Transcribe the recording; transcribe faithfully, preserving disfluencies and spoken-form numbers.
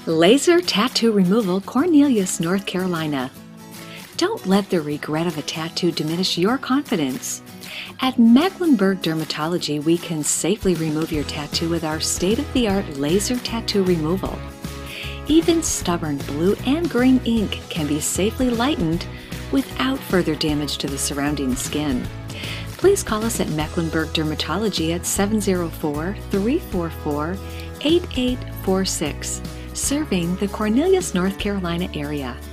Laser Tattoo Removal, Cornelius, North Carolina. Don't let the regret of a tattoo diminish your confidence. At Mecklenburg Dermatology, we can safely remove your tattoo with our state-of-the-art laser tattoo removal. Even stubborn blue and green ink can be safely lightened without further damage to the surrounding skin. Please call us at Mecklenburg Dermatology at seven zero four, three four four, eight eight four six, serving the Cornelius, North Carolina area.